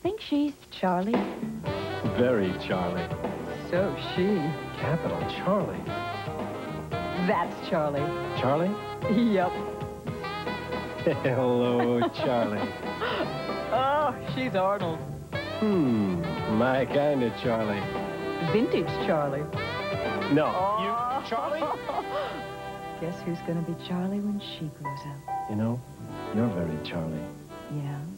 think she's Charlie? Very Charlie. So she. Capital Charlie. That's Charlie. Charlie? Yep. Hello, Charlie. Oh, she's Arnold. My kind of Charlie. Vintage Charlie. No, Oh. you, Charlie? Guess who's gonna be Charlie when she grows up? You know, you're very Charlie. Yeah.